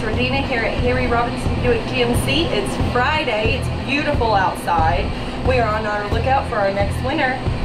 Regina here at Harry Robinson Buick GMC. It's Friday. It's beautiful outside. We are on our lookout for our next winner.